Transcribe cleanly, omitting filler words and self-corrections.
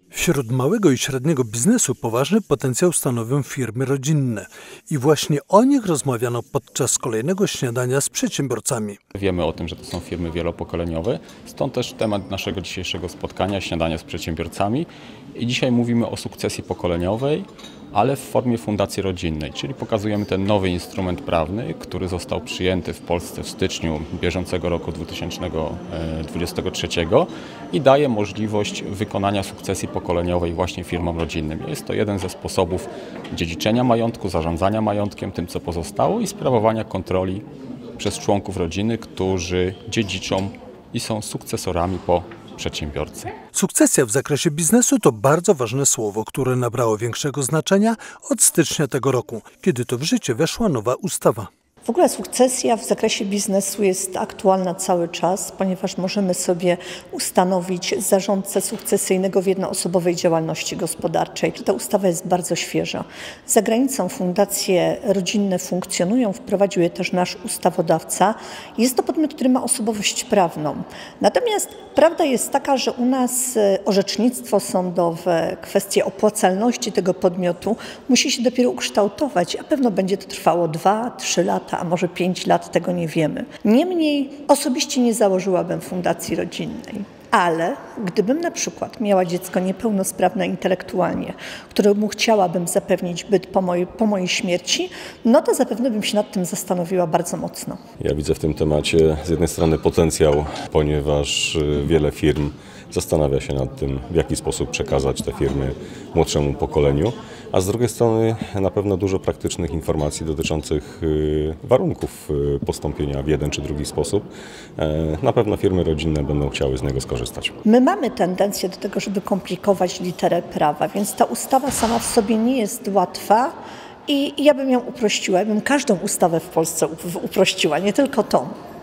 Wśród małego i średniego biznesu poważny potencjał stanowią firmy rodzinne i właśnie o nich rozmawiano podczas kolejnego śniadania z przedsiębiorcami. Wiemy o tym, że to są firmy wielopokoleniowe, stąd też temat naszego dzisiejszego spotkania, śniadania z przedsiębiorcami. I dzisiaj mówimy o sukcesji pokoleniowej, ale w formie fundacji rodzinnej, czyli pokazujemy ten nowy instrument prawny, który został przyjęty w Polsce w styczniu bieżącego roku 2023 i daje możliwość wykonania sukcesji pokoleniowej właśnie firmom rodzinnym. Jest to jeden ze sposobów dziedziczenia majątku, zarządzania majątkiem, tym co pozostało i sprawowania kontroli przez członków rodziny, którzy dziedziczą i są sukcesorami po przedsiębiorcy. Sukcesja w zakresie biznesu to bardzo ważne słowo, które nabrało większego znaczenia od stycznia tego roku, kiedy to w życie weszła nowa ustawa. W ogóle sukcesja w zakresie biznesu jest aktualna cały czas, ponieważ możemy sobie ustanowić zarządcę sukcesyjnego w jednoosobowej działalności gospodarczej. Ta ustawa jest bardzo świeża. Za granicą fundacje rodzinne funkcjonują, wprowadził je też nasz ustawodawca. Jest to podmiot, który ma osobowość prawną. Natomiast prawda jest taka, że u nas orzecznictwo sądowe, kwestie opłacalności tego podmiotu musi się dopiero ukształtować, a pewno będzie to trwało 2-3 lata. A może 5 lat, tego nie wiemy. Niemniej osobiście nie założyłabym fundacji rodzinnej, ale gdybym na przykład miała dziecko niepełnosprawne intelektualnie, któremu chciałabym zapewnić byt po mojej śmierci, no to zapewne bym się nad tym zastanowiła bardzo mocno. Ja widzę w tym temacie z jednej strony potencjał, ponieważ wiele firm zastanawia się nad tym, w jaki sposób przekazać te firmy młodszemu pokoleniu, a z drugiej strony na pewno dużo praktycznych informacji dotyczących warunków postąpienia w jeden czy drugi sposób. Na pewno firmy rodzinne będą chciały z niego skorzystać. My mamy tendencję do tego, żeby komplikować literę prawa, więc ta ustawa sama w sobie nie jest łatwa i ja bym ją uprościła, ja bym każdą ustawę w Polsce uprościła, nie tylko tą.